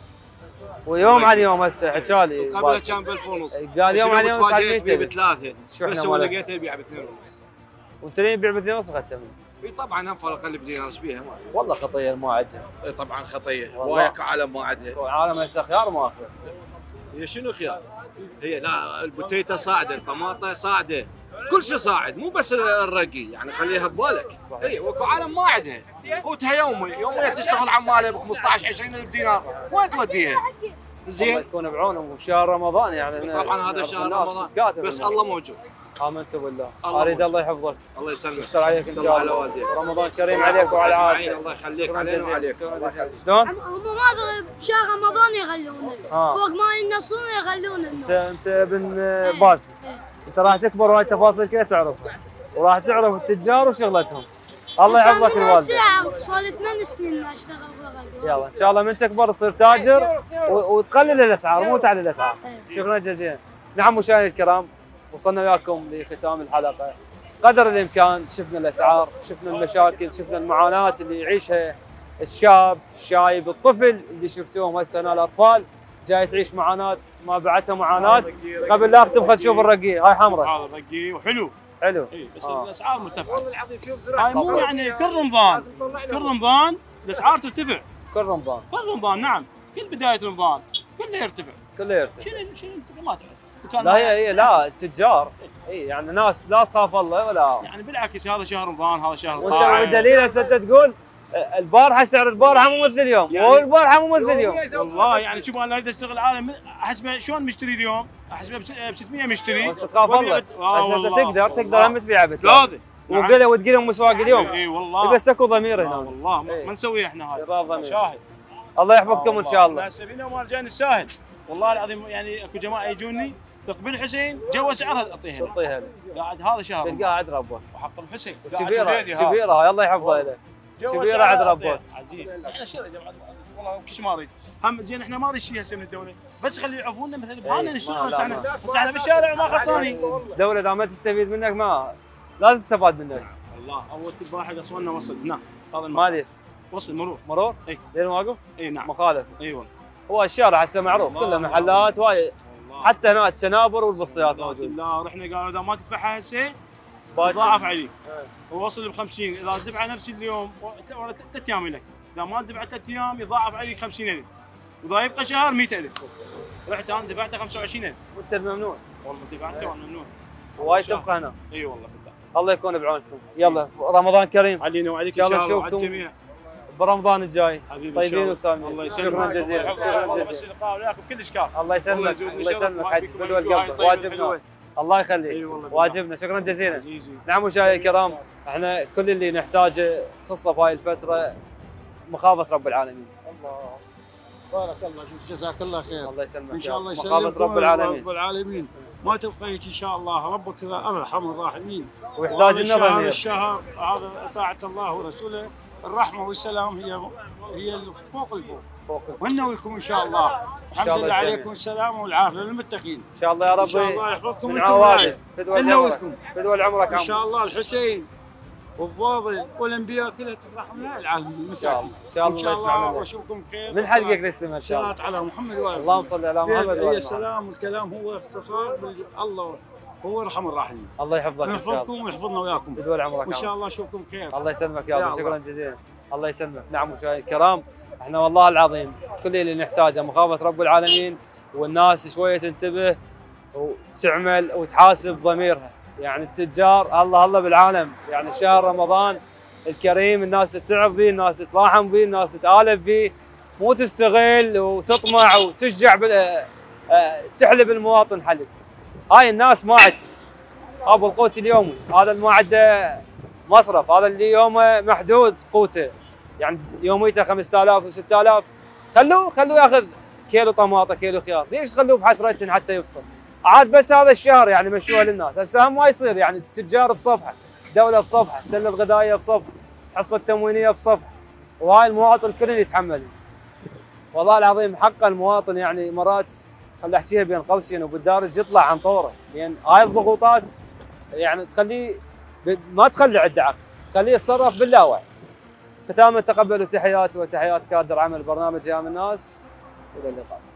ويوم على اليوم هسه حكالي قبله كان ب ألف ونص. قال يوم على اليوم تواجهت فيه بثلاثه بس هو لقيته يبيع باثنين ونص. وانت ليه يبيع باثنين ونص اخذته منه؟ اي طبعا هم فرق اللي بدينا فيها ما والله خطيه ما عندها. اي طبعا خطيه وايك عالم ما عندها. عالم هسه خيار ما اخذ. هي شنو خيار؟ هي لا البوتيتا صاعده، الطماطه صاعده، كل شيء صاعد مو بس الرقي يعني خليها ببالك. اي واكو عالم ما عندها قوتها يومي، يوميا تشتغل عماله ب خمسطعش عشرين ألف دينار، وين توديها؟ زين الله يكون بعونهم وشهر رمضان يعني طبعا هذا شهر رمضان بس الله موجود. امنت بالله. اريد الله يحفظك. الله يسلمك. يستر عليك ان شاء الله. على رمضان كريم عليك وعلى عائلتك. الله يخليك علينا وعليك. شلون؟ هم ما بشهر رمضان يغلونه فوق ما ينصرون يغلونه. انت انت ابن باسل. انت راح تكبر وهاي التفاصيل كلها تعرفها وراح تعرف التجار وشغلتهم. الله يحفظك الوالد. صار لي ثمان سنين ما اشتغل ورقه. يلا ان شاء الله من تكبر تصير تاجر وتقلل الاسعار مو تعلي الاسعار. شكرا جزيلا. نعم مشاهدينا الكرام وصلنا وياكم لختام الحلقه. قدر الامكان شفنا الاسعار، شفنا المشاكل، شفنا المعاناه اللي يعيشها الشاب، الشايب، الطفل اللي شفتوهم هسه هنا الاطفال جاي تعيش معاناه ما بعدها معاناه. قبل لا اختم خل شوف الرقي هاي حمراء. هذا رقي وحلو. حلو. اي بس آه. الاسعار مرتفعه. هاي مو يعني كل رمضان كل رمضان الاسعار ترتفع. كل رمضان. كل رمضان نعم. كل بدايه رمضان كله يرتفع. كله يرتفع. شنو شنو ما تعرف. لا هي هي لا التجار اي يعني ناس لا تخاف الله ولا يعني بالعكس هذا شهر رمضان هذا شهر وانت والدليل هسه انت تقول البارحه سعر البارحه مو مثل اليوم يعني والبارحه مو مثل اليوم. والله يعني شوف انا اريد اشتغل عالم احسبه شلون مشتري اليوم؟ احسبه ب ستمية مشتري. بس تخاف الله هسه انت تقدر تقدر هم تبيعها بثلاثه وقله وتقلهم مسواق اليوم. اي والله بس اكو ضمير هنا والله ما نسويه احنا هذا شاهد. الله يحفظكم ان شاء الله. ناسبينا وما رجعنا الشاهد والله العظيم يعني اكو جماعه يجوني تقبل الحسين جو سعرها اعطيها له. اعطيها له. قاعد هذا شهر تلقاها عند ربه. وحق الحسين كبيره كبيره الله يحفظها له. كبيره عند ربه. عزيز احنا شو والله كش ما اريد هم زين احنا ما نريد شيء هسه من الدوله بس خلي يعرفونا مثلا بهالنا نشتغل هسه احنا هسه احنا بالشارع وما خلصانين. الدوله اذا ما تستفيد منك ما لازم تستفاد منك. الله اول تباحق اصولنا وصل هنا هذا ما ليش؟ وصل مرور مرور؟ اي لين واقف؟ اي نعم مخالف. اي والله هو الشارع هسه معروف كله محلات وايد حتى هنا الشنابر والبسطيات موجود. لا رحنا قالوا اذا ما تدفعها هسه تضاعف عليك. ووصل ب خمسين اذا تدفع نفس اليوم ورا ثلاث ايام لك، اذا ما دفع ثلاث ايام يضاعف عليك خمسين ألف واذا يبقى شهر مئة ألف. رحت انا دفعته خمسة وعشرين ألف. وانت الممنوع. والله دفعته وانا ممنوع. وايد تبقى هنا. اي والله بالله. الله يكون بعونكم. يلا رمضان كريم. علينا وعليك ان شاء الله وعلى الجميع. برمضان الجاي طيبين وسالمين. الله يسلمك. شكرا جزيلا. شكرا جزيلا. اللقاء وياكم كلش كاف. الله يسلمك الله يسلمك حج بدو القلب واجبنا. الله يخليك واجبنا. شكرا جزيلا. نعم مشاهدينا الكرام احنا كل اللي نحتاجه خصه في هاي الفتره مخافه رب العالمين. الله بارك الله فيك جزاك الله خير. الله يسلمك ان شاء الله مخافه رب العالمين. رب العالمين ما تبقى هيك ان شاء الله ربك ارحم الراحمين. ويحتاج لنا ضمير. الشهر هذا طاعه الله ورسوله الرحمه والسلام هي هي فوق الفوق. فوق ونويكم ان شاء الله. الحمد لله عليكم السلام والعافيه للمتقين. ان شاء الله يا ربي. ان شاء الله يحفظكم من عوائل نويكم فدوى عمرك ان شاء الله الحسين والفاضل والانبياء كلها تفرحون يا العالم المساكين. ان شاء الله الله واشوفكم خير من حلقك للسماء ان شاء الله. صلاه على محمد وعلى اللهم صل على محمد وعلى اله. السلام والكلام هو اختصار الله هو ارحم الراحمين. الله يحفظك ان شاء الله. يحفظكم ويحفظنا وياكم بدول عمرك وان شاء الله اشوفكم خير. الله يسلمك يا رب. شكرا جزيلا. الله يسلمك. نعم مشاهدينا الكرام احنا والله العظيم كل اللي نحتاجه مخافه رب العالمين والناس شويه تنتبه وتعمل وتحاسب ضميرها. يعني التجار الله الله بالعالم يعني شهر رمضان الكريم الناس تتعظ به، الناس تتلاحم به، الناس تتآلف به، مو تستغل وتطمع وتشجع بال تحلب المواطن حلب. هاي الناس ما عندها ابو القوت اليومي، هذا اللي ما عنده مصرف، هذا اللي يومه محدود قوته، يعني يوميته خمسة آلاف وستة آلاف، خلوه خلوه ياخذ كيلو طماطه كيلو خيار، ليش تخلوه بحسرة حتى يفطر؟ عاد بس هذا الشهر يعني مشوها للناس، هسه هم ما يصير يعني التجار بصفحه، الدوله بصفحه، السله الغذائيه بصفحه، الحصه التموينيه بصفحه، وهاي المواطن كل يتحمل. والله العظيم حق المواطن يعني مرات خلي احكيها بين قوسين وبالدارج يطلع عن طوره، لان هاي الضغوطات يعني تخليه ما تخلي عنده عقل، تخليه يتصرف باللاوعي. ختاما تقبلوا تحياتي وتحيات كادر عمل برنامج ايام الناس، الى اللقاء.